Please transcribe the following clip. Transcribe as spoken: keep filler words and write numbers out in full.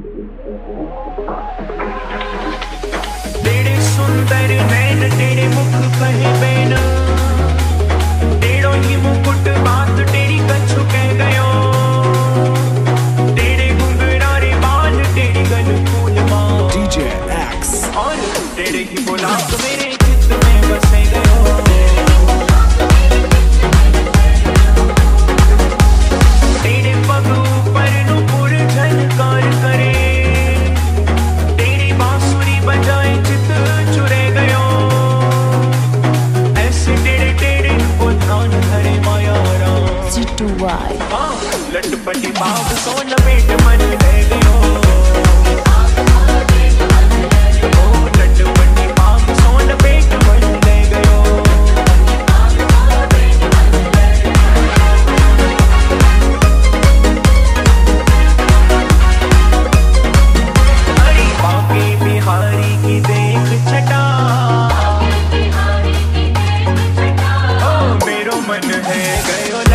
तेरे सुंदर नैन तेरे मुख कहे बैन, तेरो ही मुकुट बात तेरी कछु कह गयो, तेरे घुंघरारे बाल तेरी गल फूल माँ डी जे एक्स, और तेरे ही गुलाब मेरे चित्त में बसे गयो। तेरे पग ऊपर नूपुर झनकार करे, तेरी बांसुरी बजाए चित चुरे गयो, ऐसे तेरे तेरे को ध्यान धरे माया राम सी टू वाई। हाँ लटपटी बाग सो लपेट मन ले गयो, ओ लटपटी बाग सो लपेट मन ले गयो। हरी बाकी बिहारी की देख छटा, ओ मेरो मन है गयो